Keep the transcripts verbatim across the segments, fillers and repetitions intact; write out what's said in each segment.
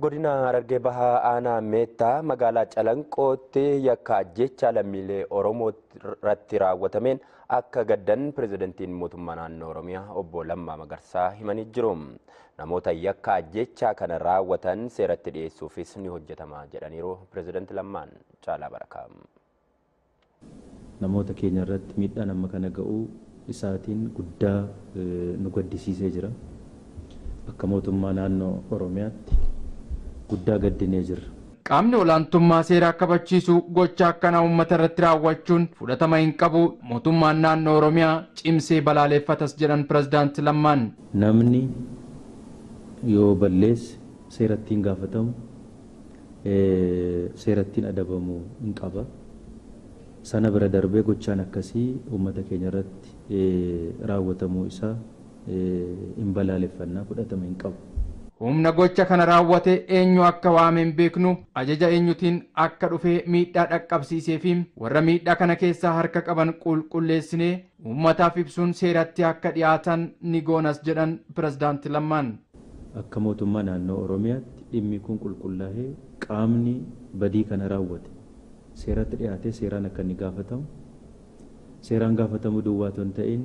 Godina Harargee Bahaa Aanaa Meettaa magaalaa Calanqootti yakka ajjeechaa lammiilee Oromoo irratti raawwatameen akka gaddan pirezidantiin mootummaa naannoo Oromiyaa obbo Lammaa Magarsaa himanii jiru. Namoota yakka ajjeechaa kana raawwatan seeratti dhiyeessuufis ni hojjetama jedhaniiru pirezidanti Lammaan. Caalaa Barakaa. Namoota keenya irratti miidhaan amma kana ga'uu isaatiin guddaa nu gaddisiisee jira. Akka mootummaa naannoo Oromiyaatti guddaa gaddinee jirra. Qaamni olaantummaa seeraa kabachiisu gocha akkana uummata irratti raawwachuun fudhatama hin qabu. Mootummaan naannoo Oromiyaa cimsee balaaleffatas jedhan pirezidaanti Lammaan. Namni yoo balleesse seerattiin gaafatamu, seerattiin adabamu hin qaba. Sana bira darbee gochaan akkasii uummata keenya irratti raawwatamuu isaa hin balaaleffannaa, fudhatama hin qabu. Humna gocha kana raawwate eenyu akka waameen beeknu ajaja eenyutiin akka dhufee miidhaa dhaqqabsiisee fi warra miidhaa kana keessaa harka qaban qulqulleessinee uummataaf ibsuun seeratti akka dhiyaatan ni goonas jedhan pirezidaanti Lammaan. Akka mootummaa naannoo Oromiyaatti dhimmi kun qulqullaa'ee qaamni badii kana raawwate seeratti dhiyaatee seeraan akka inni gaafatamu, seeraan gaafatamu duwwaa otoo hin ta'in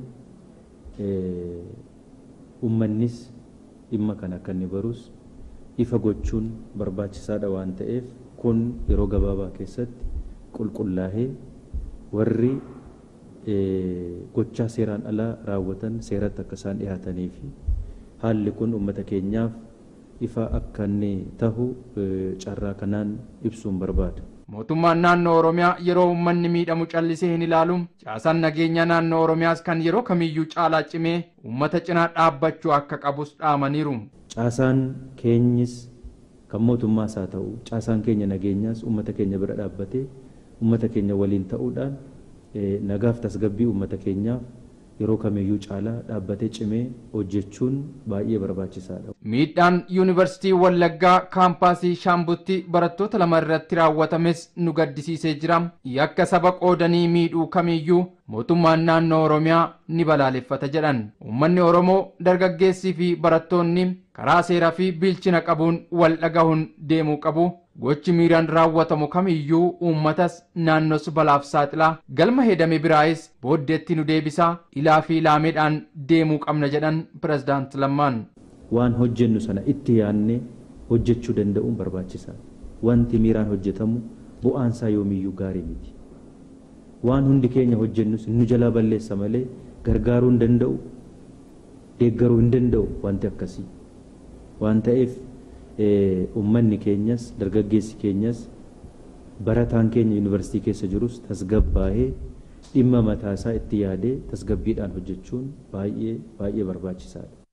uummannis dhimma kana akka inni barus ifa gochuun barbaachisaadha waan ta'eef kun yeroo gabaabaa keessatti qulqullaa'ee warri gochaa seeraan alaa raawwatan seeratti akka isaan dhiyaatanii fi haalli kun uummata keenyaaf ifa akka inni tahu carraa kanaan ibsuun barbaada. Mootummaan naannoo Oromiyaa yeroo uummanni miidhamu callisee hin ilaalu. Caasaan nageenya naannoo Oromiyaas kan yeroo kamiyyuu caalaa cimee uummata cinaa dhaabbachuu akka qabus dhaamaniiru. Caasaan keenyis kan mootummaas haa ta'u, caasaan keenya nageenyaas uummata keenya bira dhaabbatee uummata keenya waliin ta'uudhaan nagaaf tasgabbii uummata keenyaaf yeroo kamiyyuu caalaa dhaabbatee cimee hojjechuun baay'ee barbaachisaadha. Miidhaan Yuunivarsiitii Wallaggaa kaampaasii Shaambutti barattoota lama irratti raawwatames nu gaddisiisee jira. Yakka saba qoodanii miidhuu kamiyyuu mootummaan naannoo Oromiyaa ni balaaleffata jedhan. Uummanni Oromoo dargaggeessii fi barattoonni karaa seeraa fi bilchina qabuun wal dhagahuun deemuu qabu. Gochi miiraan raawwatamu kamiyyuu uummatas naannos balaaf saaxilaa galma hedame biraayis booddeetti nu deebisaa ilaa fi ilaameedhaan deemuu qabna jedhan pirezidaanti Lammaan. Waan hojjennu sana itti yaadnee hojjechuu danda'uun barbaachisaadha. Wanti miiraan hojjetamu bu'aansaa yoomiyyuu gaarii miti. Waan hundi keenya hojjennus nu jalaa balleessa malee gargaaruu hin danda'u, deeggaruu hin danda'u wanti akkasii. Waan ta'eef uummanni keenyas dargaggeessi keenyas barataan keenya yuunivarsiitii keessa jirus tasgabbaa'ee dhimma mataasaa itti yaadee tasgabbiidhaan hojjechuun baay'ee baay'ee barbaachisaadha.